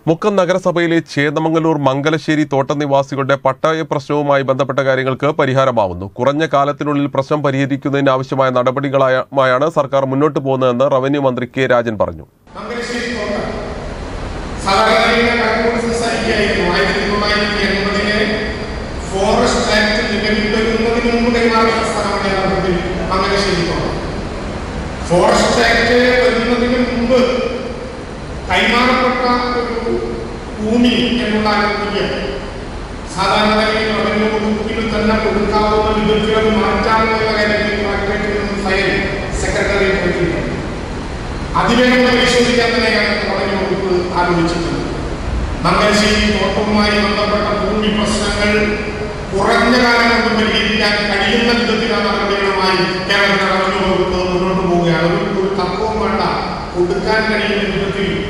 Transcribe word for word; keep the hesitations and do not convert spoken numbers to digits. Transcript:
മുക്കം നഗരസഭയിലെ ചേന്ദമംഗലൂർ മംഗലശ്ശേരി തോട്ടം നിവാസികളുടെ പട്ടയ പ്രശ്നവുമായി ബന്ധപ്പെട്ട കാര്യങ്ങൾക്ക് പരിഹാരമാവുന്നു. കുറഞ്ഞ കാലത്തിനുള്ളിൽ പ്രശ്നം പരിഹരിക്കുന്നതിന് ആവശ്യമായ നടപടികളുമായാണ് സർക്കാർ മുന്നോട്ട് പോകുന്നതെന്ന് റവന്യൂ മന്ത്രി കെ രാജൻ പറഞ്ഞു. ഫോറസ്റ്റ് ആക്ട് വരുന്നതിന് മുമ്പ് കൈമാറപ്പെട്ട ഒരു ഭൂമി എന്നുള്ള ആരോഗ്യം സാധാരണ നിലയിൽ റവന്യൂ വകുപ്പിൽ തന്നെ കൊടുക്കാവുന്ന വിധത്തിൽ അത് മാറ്റാവുന്ന കാര്യത്തിൽ കളക്ടറേറ്റിൽ നിന്ന് ഫയൽ സെക്രട്ടറിയേറ്റ് പറ്റിയിട്ടുണ്ട്. അതിവേഗം പരിശോധിക്കാൻ തന്നെയാണ് റവന്യൂ വകുപ്പ് ആലോചിച്ചിട്ടുള്ളത്. മംഗലശ്ശേരി തോട്ടവുമായി ബന്ധപ്പെട്ട ഭൂമി പ്രശ്നങ്ങൾ കുറഞ്ഞ കാലം കൊണ്ട് പരിഹരിക്കാൻ കഴിയുന്ന വിധത്തിലുള്ള നടപടികളുമായി കേരളത്തിലെ റവന്യൂ വകുപ്പ് മുന്നോട്ട് പോവുകയാണ്. ഒരു തർക്കവും വേണ്ട, കൊടുക്കാൻ കഴിയുന്ന വിധത്തിൽ